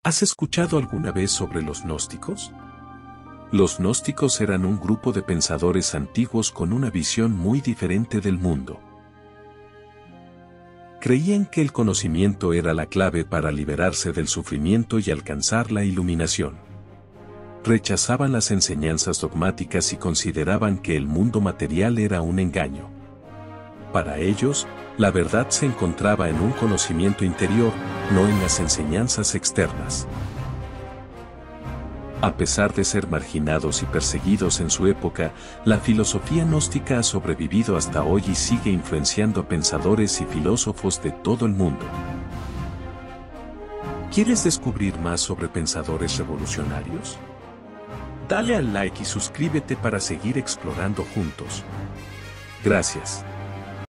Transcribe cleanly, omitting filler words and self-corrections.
¿Has escuchado alguna vez sobre los gnósticos? Los gnósticos eran un grupo de pensadores antiguos con una visión muy diferente del mundo. Creían que el conocimiento era la clave para liberarse del sufrimiento y alcanzar la iluminación. Rechazaban las enseñanzas dogmáticas y consideraban que el mundo material era un engaño. Para ellos, la verdad se encontraba en un conocimiento interior, no en las enseñanzas externas. A pesar de ser marginados y perseguidos en su época, la filosofía gnóstica ha sobrevivido hasta hoy y sigue influenciando a pensadores y filósofos de todo el mundo. ¿Quieres descubrir más sobre pensadores revolucionarios? Dale al like y suscríbete para seguir explorando juntos. Gracias.